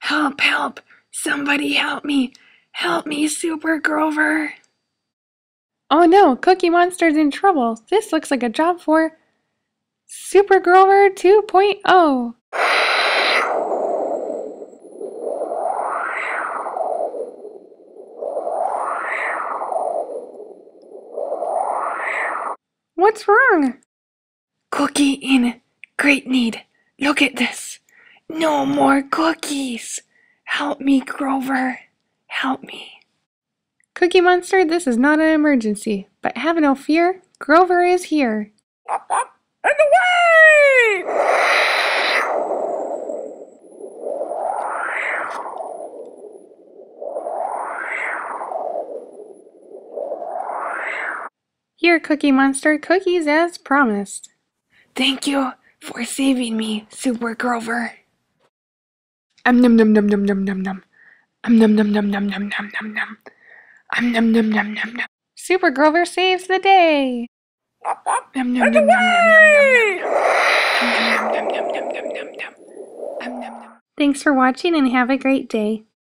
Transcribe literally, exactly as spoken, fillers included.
Help, help! Somebody help me! Help me, Super Grover! Oh no, Cookie Monster's in trouble. This looks like a job for Super Grover two point oh. What's wrong? Cookie in great need. Look at this. No more cookies. Help me, Grover. Help me. Cookie Monster, this is not an emergency, but have no fear, Grover is here. Up, up, and away! Here, Cookie Monster, cookies as promised. Thank you for saving me, Super Grover. Um num num num num num num num. Um num num num num num num num num. Um num num num num num. Super Grover saves the day. Up, up, num num num num num num num num num num num num num num. Um num num. Thanks for watching and have a great day.